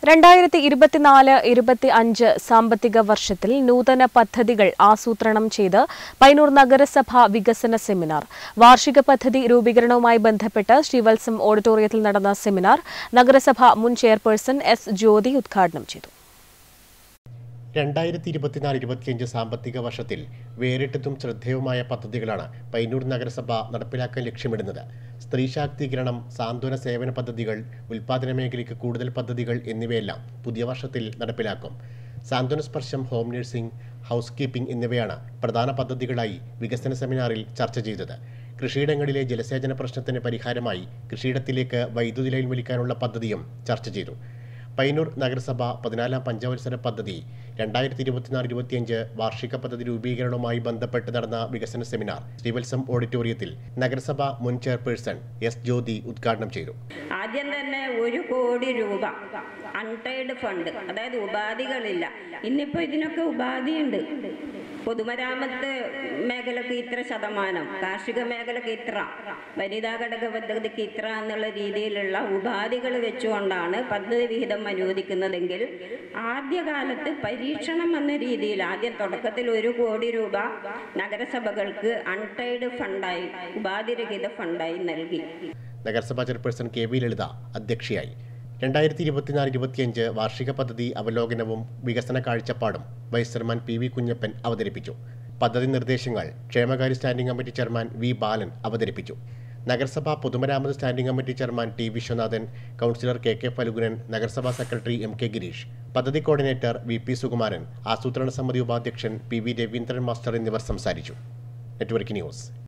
2024-25 സാമ്പത്തിക വർഷത്തിൽ നൂതന പദ്ധതികൾ ആസൂത്രണം ചെയ്ത് പയ്യന്നൂർ നഗരസഭ വികസന സെമിനാർ. വാർഷിക പദ്ധതി രൂപീകരണവുമായി ബന്ധപ്പെട്ട് ശ്രീവത്സം ഓഡിറ്റോറിയത്തിൽ നടന്ന സെമിനാർ നഗരസഭ മുൻ ചെയർപേഴ്സൺ എസ് ജ്യോതി ഉദ്ഘാടനം ചെയ്തു. 2024-25 സാമ്പത്തിക വർഷത്തിൽ വേറിട്ടതും ശ്രദ്ധേയവുമായ പദ്ധതികളാണ് പയ്യന്നൂർ നഗരസഭ നടപ്പിലാക്കാൻ ലക്ഷ്യമിടുന്നത്. സ്ത്രീ ശാക്തീകരണം, സാന്ത്വന സേവന പദ്ധതികൾ, ഉൽപ്പാദന മേഖലയ്ക്ക് കൂടുതൽ പദ്ധതികൾ എന്നിവയെല്ലാം പുതിയ വർഷത്തിൽ നടപ്പിലാക്കും. സാന്ത്വന സ്പർശം, ഹോം നഴ്സിംഗ്, ഹൗസ് കീപ്പിംഗ് എന്നിവയാണ് പ്രധാന പദ്ധതികളായി വികസന സെമിനാറിൽ ചർച്ച ചെയ്തത്. കൃഷിയിടങ്ങളിലെ ജലസേചന പ്രശ്നത്തിന് പരിഹാരമായി കൃഷിയിടത്തിലേക്ക് വൈദ്യുതി ലൈൻ വലിക്കാനുള്ള പദ്ധതിയും ചർച്ച ചെയ്തു. പയ്യന്നൂർ നഗരസഭ 14ാം പഞ്ചവത്സര പദ്ധതി 2024-25 വാർഷിക പദ്ധതി രൂപീകരണവുമായി ബന്ധപ്പെട്ട് നടന്ന വികസന സെമിനാർ ശ്രീവത്സം ഓഡിറ്റോറിയത്തിൽ നഗരസഭ മുൻ ചെയർപേഴ്സൺ എസ് ജ്യോതി ഉദ്ഘാടനം ചെയ്തു. ആദ്യം തന്നെ 1 കോടി രൂപ അൺടൈഡ് ഫണ്ട്, അതായത് ഉപാധികളില്ല. ഇന്നിപ്പോൾ ഇതിനൊക്കെ ഉപാധിയുണ്ട്. പൊതുമരാമത്ത് മേഖലക്ക് ഇത്ര ശതമാനം, കാർഷിക മേഖലക്ക് ഇത്ര, വനിതാ ഘടക പദ്ധതിക്ക് ഇത്ര എന്നുള്ള രീതിയിലുള്ള ഉപാധികൾ വെച്ചുകൊണ്ടാണ് പദ്ധതി വിഹിതം അനുവദിക്കുന്നതെങ്കിൽ ആദ്യകാലത്ത് പരീക്ഷണം എന്ന രീതിയിൽ ആദ്യം തുടക്കത്തിൽ 1 കോടി രൂപ നഗരസഭകൾക്ക് അൺടൈഡ് ഫണ്ടായി, ഉപാധിരഹിത ഫണ്ടായി നൽകി. നഗരസഭാ ചെയർപേഴ്സൺ കെ വി ലളിത അധ്യക്ഷയായി. 2024-25 വാർഷിക പദ്ധതി അവലോകനവും വികസന കാഴ്ചപ്പാടും vice chairman P V Kunhappan അവതരിപ്പിച്ചു. പദ്ധതി നിർദ്ദേശങ്ങൾ ക്ഷേമകാര്യ standing committee chairman V Balan അവതരിപ്പിച്ചു. നഗരസഭാ പൊതുമരാമത്ത് standing committee chairman T Viswanathan, councillor K K Phalgunan, നഗരസഭാ സെക്രട്ടറി എം കെ ഗിരീഷ്, പദ്ധതി കോർഡിനേറ്റർ വി പി സുകുമാരൻ, ആസൂത്രണ സമിതി ഉപാധ്യക്ഷൻ പി വി രവീന്ദ്രൻ മാസ്റ്റർ എന്നിവർ സംസാരിച്ചു. Network news.